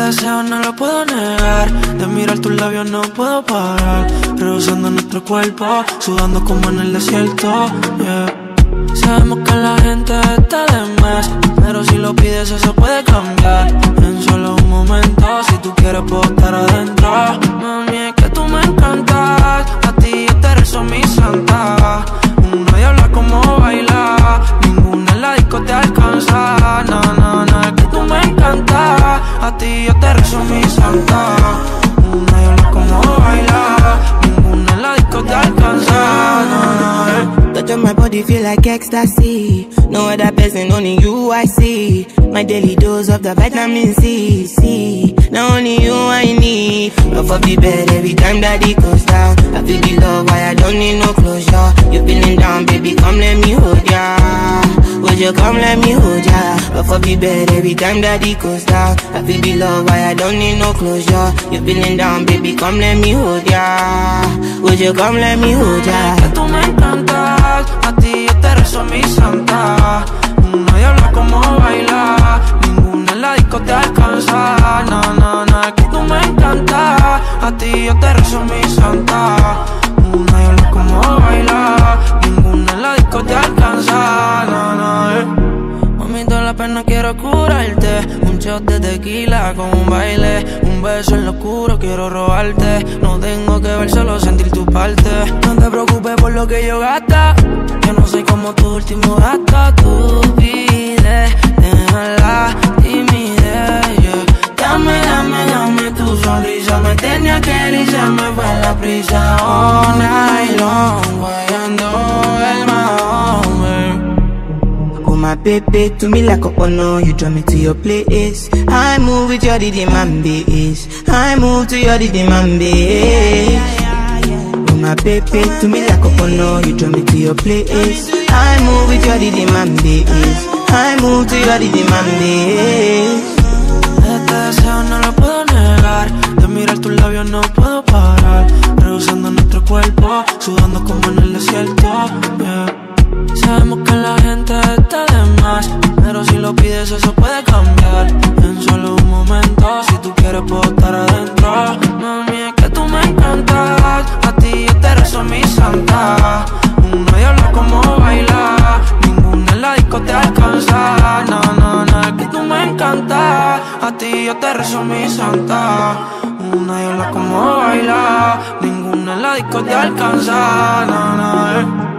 deseo no lo puedo negar, de mirar tus labios no puedo parar, rehusando nuestro cuerpo, sudando como en el desierto, yeah. Sabemos que la gente está de más, pero si lo pides eso puede cambiar en solo un momento. Si tú quieres puedo estar adentro. Mami, es que tú me encantas, a ti yo te rezo mi santa. Una diabla como baila, ninguna en la disco te alcanza. No, no, no, es que tú me encantas, a ti yo te rezo mi santa. Una diabla como baila, ninguna en la disco te alcanza. No, no, touch on my body feel like ecstasy. No other person, only you I see. My daily dose of the vitamin C. Now only you I need. Off of the bed every time that it goes down. I feel the love, why I don't need no closure. You feeling down, baby, come let me hold ya. Would you come let me hold ya? Off of the bed every time that it goes down. I feel the love, why I don't need no closure. You feeling down, baby, come let me hold ya. Would you come let me hold ya? que tú me encantas, a ti yo te rezo mi santa. Una diabla como baila, ninguna en la disco te alcanza. No, no, no, es que tú me encantas, a ti yo te rezo mi santa. Una diabla como baila, ninguna en la disco te alcanza. No, no, Mami, toda la pena quiero curarte. Un shot de tequila con un baile, un beso en lo oscuro quiero robarte. No tengo que ver, solo sentir tu parte. No te preocupes por lo que yo gasta, yo no soy como tu último gasto. Tú pides, deja la timidez, yeah. Dame tu sonrisa, me tenía que ir y se me fue la prisa. All night long, guayando el Mahomet. Oh my baby, to me like a honor, you draw me to your place. I move with your demand base. I move to your demand base. Oh my baby, to me like a honor, you draw me to your place. I move with your demand base. I move to your demand base. Este deseo no lo puedo negar, de mirar tus labios no puedo parar, rehusando nuestro cuerpo, sudando como en el desierto, yeah. Sabemos que la gente está de más, pero si lo pides eso puede cambiar en solo un momento. Si tú quieres puedo estar adentro. Mami, es que tú me encantas, a ti yo te rezo mi santa. Una diabla como baila, ninguna en la disco te alcanza. No, no, no, es que tú me encantas, a ti yo te rezo mi santa. Una diabla como baila, ninguna en la disco te alcanza. No, no,